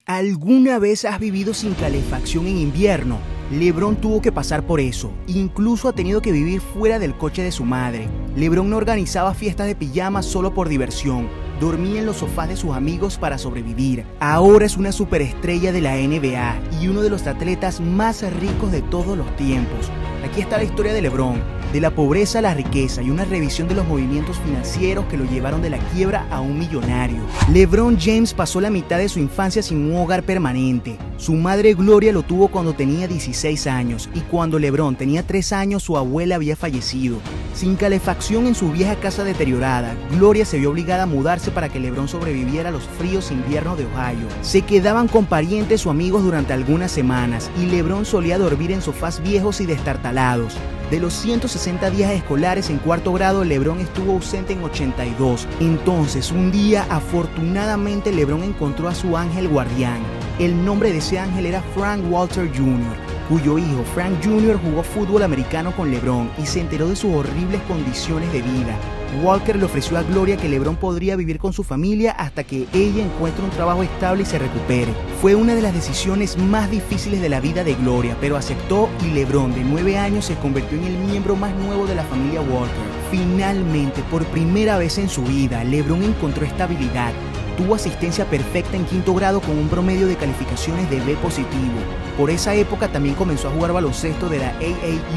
¿Alguna vez has vivido sin calefacción en invierno? LeBron tuvo que pasar por eso, incluso ha tenido que vivir fuera del coche de su madre. LeBron no organizaba fiestas de pijamas solo por diversión, dormía en los sofás de sus amigos para sobrevivir. Ahora es una superestrella de la NBA y uno de los atletas más ricos de todos los tiempos. Aquí está la historia de LeBron, de la pobreza a la riqueza y una revisión de los movimientos financieros que lo llevaron de la quiebra a un millonario. LeBron James pasó la mitad de su infancia sin un hogar permanente. Su madre Gloria lo tuvo cuando tenía 16 años y cuando LeBron tenía 3 años su abuela había fallecido. Sin calefacción en su vieja casa deteriorada, Gloria se vio obligada a mudarse para que LeBron sobreviviera a los fríos inviernos de Ohio. Se quedaban con parientes o amigos durante algunas semanas y LeBron solía dormir en sofás viejos y destartalados. De los 160 días escolares en cuarto grado, LeBron estuvo ausente en 82. Entonces, un día, afortunadamente, LeBron encontró a su ángel guardián. El nombre de ese ángel era Frank Walter Jr., cuyo hijo Frank Jr. jugó fútbol americano con LeBron y se enteró de sus horribles condiciones de vida. Walker le ofreció a Gloria que LeBron podría vivir con su familia hasta que ella encuentre un trabajo estable y se recupere. Fue una de las decisiones más difíciles de la vida de Gloria, pero aceptó y LeBron, de 9 años, se convirtió en el miembro más nuevo de la familia Walker. Finalmente, por primera vez en su vida, LeBron encontró estabilidad. Tuvo asistencia perfecta en quinto grado con un promedio de calificaciones de B positivo. Por esa época también comenzó a jugar baloncesto de la AAU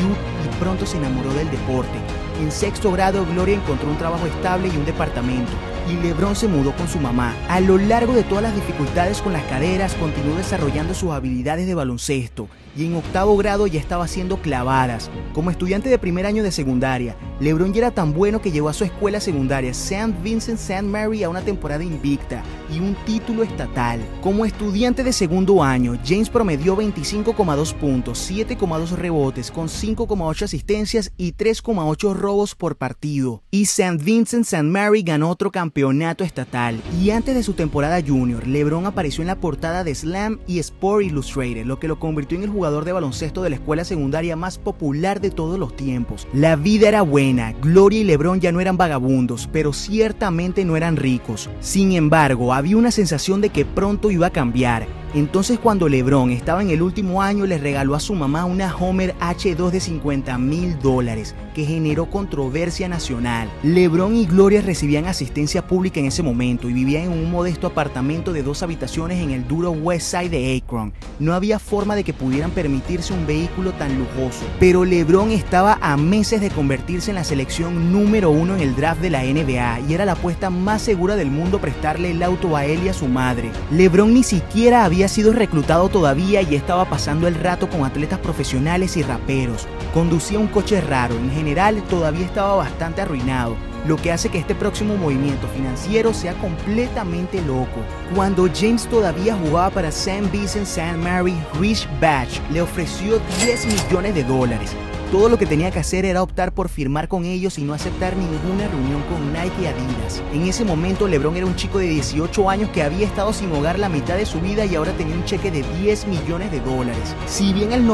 y pronto se enamoró del deporte. En sexto grado, Gloria encontró un trabajo estable y un departamento, y LeBron se mudó con su mamá. A lo largo de todas las dificultades con las caderas, continuó desarrollando sus habilidades de baloncesto, y en octavo grado ya estaba haciendo clavadas. Como estudiante de primer año de secundaria, LeBron ya era tan bueno que llevó a su escuela secundaria St. Vincent St. Mary a una temporada invicta y un título estatal. Como estudiante de segundo año, James promedió 25,2 puntos, 7,2 rebotes, con 5,8 asistencias y 3,8 robos por partido. Y St. Vincent St. Mary ganó otro campeonato estatal. Y antes de su temporada junior, LeBron apareció en la portada de Slam y Sport Illustrated, lo que lo convirtió en el jugador de baloncesto de la escuela secundaria más popular de todos los tiempos. La vida era buena, Gloria y LeBron ya no eran vagabundos, pero ciertamente no eran ricos. Sin embargo, había una sensación de que pronto iba a cambiar. Entonces, cuando LeBron estaba en el último año, le regaló a su mamá una Homer H2 de $50,000, que generó controversia nacional. LeBron y Gloria recibían asistencia pública en ese momento y vivían en un modesto apartamento de 2 habitaciones en el duro West Side de Akron. No había forma de que pudieran permitirse un vehículo tan lujoso, pero LeBron estaba a meses de convertirse en la selección número 1 en el draft de la NBA y era la apuesta más segura del mundo prestarle el auto a él y a su madre. LeBron ni siquiera había sido reclutado todavía y estaba pasando el rato con atletas profesionales y raperos. Conducía un coche raro, en general todavía estaba bastante arruinado, lo que hace que este próximo movimiento financiero sea completamente loco. Cuando James todavía jugaba para St. Vincent St. Mary, Rich Batch le ofreció $10 millones. Todo lo que tenía que hacer era optar por firmar con ellos y no aceptar ninguna reunión con Nike y Adidas. En ese momento, LeBron era un chico de 18 años que había estado sin hogar la mitad de su vida y ahora tenía un cheque de $10 millones. Si bien el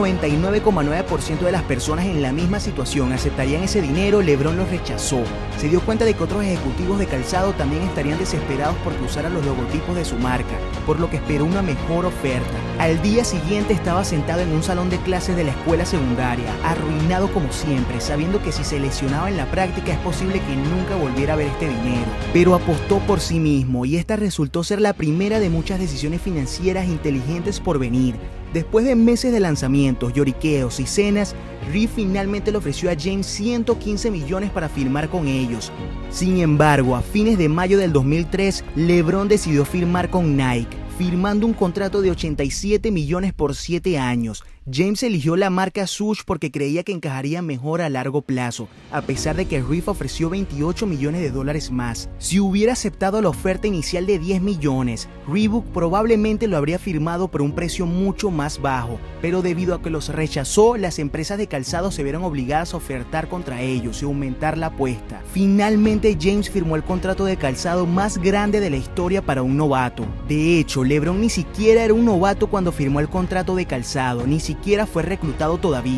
99,9% de las personas en la misma situación aceptarían ese dinero, LeBron lo rechazó. Se dio cuenta de que otros ejecutivos de calzado también estarían desesperados porque usaran los logotipos de su marca, por lo que esperó una mejor oferta. Al día siguiente estaba sentado en un salón de clases de la escuela secundaria, arruinado como siempre, sabiendo que si se lesionaba en la práctica es posible que nunca volviera a ver este dinero. Pero apostó por sí mismo y esta resultó ser la primera de muchas decisiones financieras inteligentes por venir. Después de meses de lanzamientos, lloriqueos y cenas, Reed finalmente le ofreció a James 115 millones para firmar con ellos. Sin embargo, a fines de mayo del 2003, LeBron decidió firmar con Nike, firmando un contrato de 87 millones por 7 años. James eligió la marca Swoosh porque creía que encajaría mejor a largo plazo, a pesar de que Reed ofreció $28 millones más. Si hubiera aceptado la oferta inicial de 10 millones, Reebok probablemente lo habría firmado por un precio mucho más bajo, pero debido a que los rechazó, las empresas de calzado se vieron obligadas a ofertar contra ellos y aumentar la apuesta. Finalmente, James firmó el contrato de calzado más grande de la historia para un novato. De hecho, LeBron ni siquiera era un novato cuando firmó el contrato de calzado, ni siquiera fue reclutado todavía.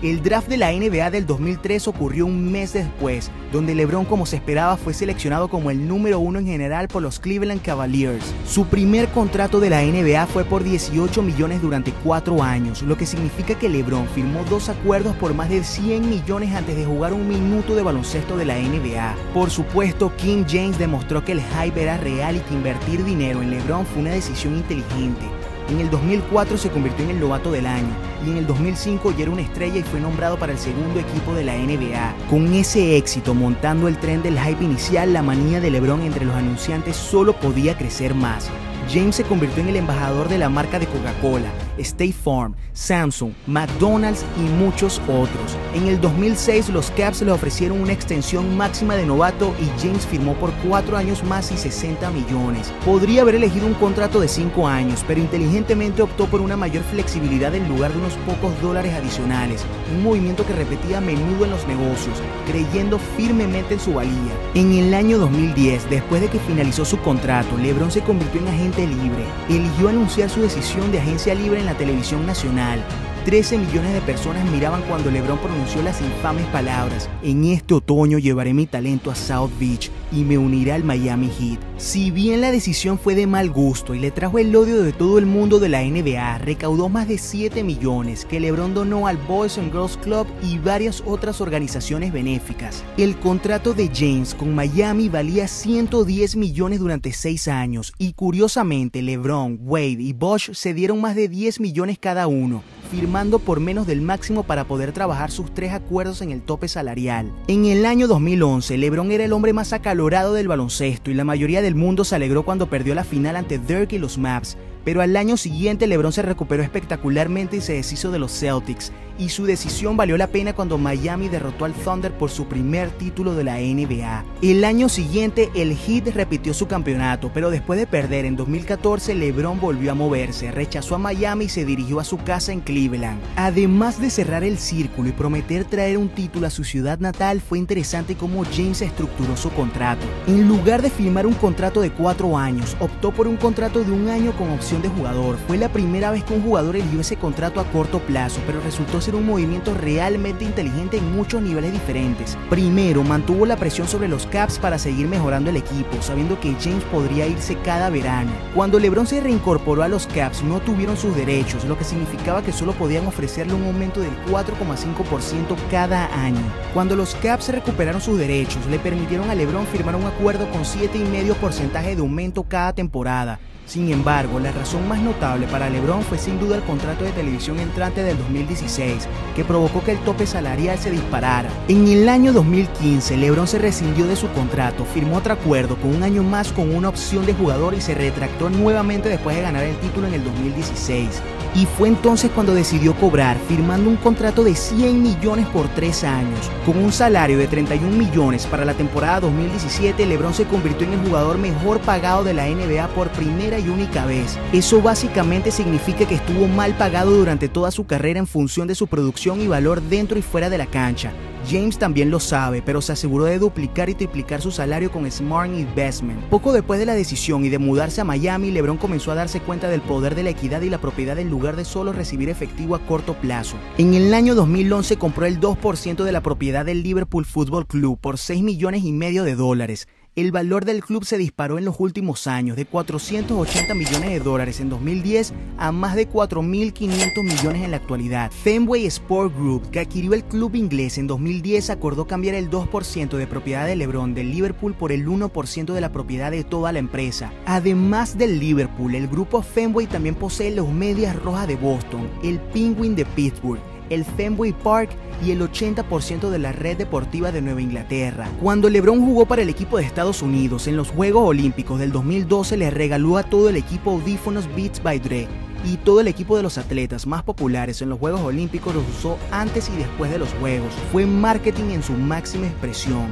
El draft de la NBA del 2003 ocurrió un mes después, donde LeBron, como se esperaba, fue seleccionado como el número 1 en general por los Cleveland Cavaliers. Su primer contrato de la NBA fue por 18 millones durante 4 años, lo que significa que LeBron firmó 2 acuerdos por más de 100 millones antes de jugar un minuto de baloncesto de la NBA. Por supuesto, King James demostró que el hype era real y que invertir dinero en LeBron fue una decisión inteligente. En el 2004 se convirtió en el novato del año y en el 2005 ya era una estrella y fue nombrado para el segundo equipo de la NBA. Con ese éxito, montando el tren del hype inicial, la manía de LeBron entre los anunciantes solo podía crecer más. James se convirtió en el embajador de la marca de Coca-Cola, State Farm, Samsung, McDonald's y muchos otros. En el 2006 los Cavs le ofrecieron una extensión máxima de novato y James firmó por 4 años más y 60 millones. Podría haber elegido un contrato de 5 años, pero inteligentemente optó por una mayor flexibilidad en lugar de unos pocos dólares adicionales, un movimiento que repetía a menudo en los negocios, creyendo firmemente en su valía. En el año 2010, después de que finalizó su contrato, LeBron se convirtió en agente libre. Eligió anunciar su decisión de agencia libre en la televisión nacional. 13 millones de personas miraban cuando LeBron pronunció las infames palabras: en este otoño llevaré mi talento a South Beach y me uniré al Miami Heat. Si bien la decisión fue de mal gusto y le trajo el odio de todo el mundo de la NBA, recaudó más de 7 millones que LeBron donó al Boys and Girls Club y varias otras organizaciones benéficas. El contrato de James con Miami valía 110 millones durante 6 años y curiosamente LeBron, Wade y Bosh se dieron más de 10 millones cada uno, firmando por menos del máximo para poder trabajar sus 3 acuerdos en el tope salarial. En el año 2011, LeBron era el hombre más acalorado del baloncesto y la mayoría del mundo se alegró cuando perdió la final ante Dirk y los Mavs. Pero al año siguiente LeBron se recuperó espectacularmente y se deshizo de los Celtics, y su decisión valió la pena cuando Miami derrotó al Thunder por su primer título de la NBA. El año siguiente el Heat repitió su campeonato, pero después de perder en 2014 LeBron volvió a moverse, rechazó a Miami y se dirigió a su casa en Cleveland. Además de cerrar el círculo y prometer traer un título a su ciudad natal, fue interesante cómo James estructuró su contrato. En lugar de firmar un contrato de 4 años, optó por un contrato de 1 año con opción de jugador. Fue la primera vez que un jugador eligió ese contrato a corto plazo, pero resultó ser un movimiento realmente inteligente en muchos niveles diferentes. Primero, mantuvo la presión sobre los Cavs para seguir mejorando el equipo, sabiendo que James podría irse cada verano. Cuando LeBron se reincorporó a los Cavs, no tuvieron sus derechos, lo que significaba que solo podían ofrecerle un aumento del 4,5% cada año. Cuando los Cavs recuperaron sus derechos, le permitieron a LeBron firmar un acuerdo con 7,5% de aumento cada temporada. Sin embargo, la razón más notable para LeBron fue sin duda el contrato de televisión entrante del 2016, que provocó que el tope salarial se disparara. En el año 2015, LeBron se rescindió de su contrato, firmó otro acuerdo con 1 año más con una opción de jugador y se retractó nuevamente después de ganar el título en el 2016. Y fue entonces cuando decidió cobrar, firmando un contrato de 100 millones por 3 años. Con un salario de 31 millones para la temporada 2017, LeBron se convirtió en el jugador mejor pagado de la NBA por primera y única vez. Eso básicamente significa que estuvo mal pagado durante toda su carrera en función de su producción y valor dentro y fuera de la cancha. James también lo sabe, pero se aseguró de duplicar y triplicar su salario con Smart Investment. Poco después de la decisión y de mudarse a Miami, LeBron comenzó a darse cuenta del poder de la equidad y la propiedad en lugar de solo recibir efectivo a corto plazo. En el año 2011 compró el 2% de la propiedad del Liverpool Football Club por $6,5 millones. El valor del club se disparó en los últimos años, de $480 millones en 2010 a más de 4.500 millones en la actualidad. Fenway Sport Group, que adquirió el club inglés en 2010, acordó cambiar el 2% de propiedad de LeBron del Liverpool por el 1% de la propiedad de toda la empresa. Además del Liverpool, el grupo Fenway también posee los Medias Rojas de Boston, el Penguin de Pittsburgh, el Fenway Park y el 80% de la red deportiva de Nueva Inglaterra. Cuando LeBron jugó para el equipo de Estados Unidos en los Juegos Olímpicos del 2012, le regaló a todo el equipo audífonos Beats by Dre, y todo el equipo de los atletas más populares en los Juegos Olímpicos los usó antes y después de los Juegos. Fue marketing en su máxima expresión.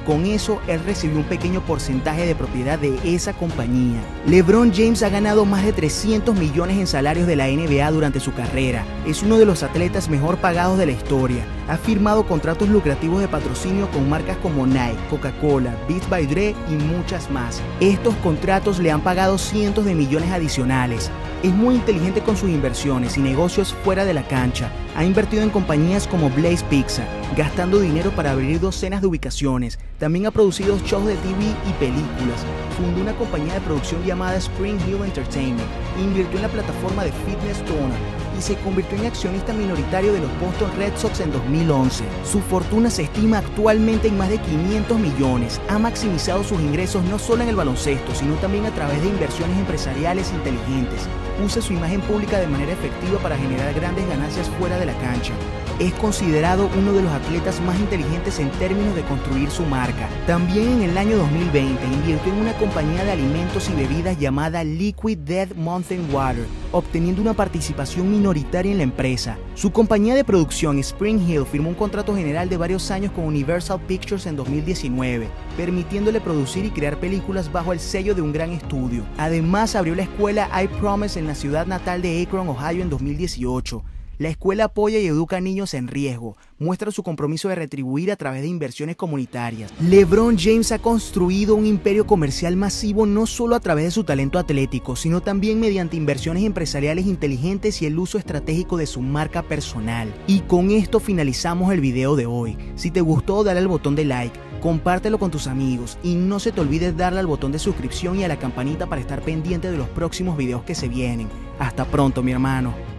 con eso él recibió un pequeño porcentaje de propiedad de esa compañía. LeBron James ha ganado más de 300 millones en salarios de la NBA durante su carrera. Es uno de los atletas mejor pagados de la historia. Ha firmado contratos lucrativos de patrocinio con marcas como Nike, Coca-Cola, Beats by Dre y muchas más. Estos contratos le han pagado cientos de millones adicionales. Es muy inteligente con sus inversiones y negocios fuera de la cancha. Ha invertido en compañías como Blaze Pizza, gastando dinero para abrir docenas de ubicaciones. También ha producido shows de TV y películas. Fundó una compañía de producción llamada Spring Hill Entertainment. Invirtió en la plataforma de fitness Toner y se convirtió en accionista minoritario de los Boston Red Sox en 2011. Su fortuna se estima actualmente en más de 500 millones. Ha maximizado sus ingresos no solo en el baloncesto, sino también a través de inversiones empresariales inteligentes. Usa su imagen pública de manera efectiva para generar grandes ganancias fuera de la cancha. Es considerado uno de los atletas más inteligentes en términos de construir su marca. También en el año 2020 invirtió en una compañía de alimentos y bebidas llamada Liquid Death Mountain Water, obteniendo una participación minoritaria en la empresa. Su compañía de producción Spring Hill firmó un contrato general de varios años con Universal Pictures en 2019, permitiéndole producir y crear películas bajo el sello de un gran estudio. Además, abrió la escuela I Promise en la ciudad natal de Akron, Ohio en 2018. La escuela apoya y educa a niños en riesgo, muestra su compromiso de retribuir a través de inversiones comunitarias. LeBron James ha construido un imperio comercial masivo no solo a través de su talento atlético, sino también mediante inversiones empresariales inteligentes y el uso estratégico de su marca personal. Y con esto finalizamos el video de hoy. Si te gustó, dale al botón de like, compártelo con tus amigos y no se te olvide darle al botón de suscripción y a la campanita para estar pendiente de los próximos videos que se vienen. Hasta pronto, mi hermano.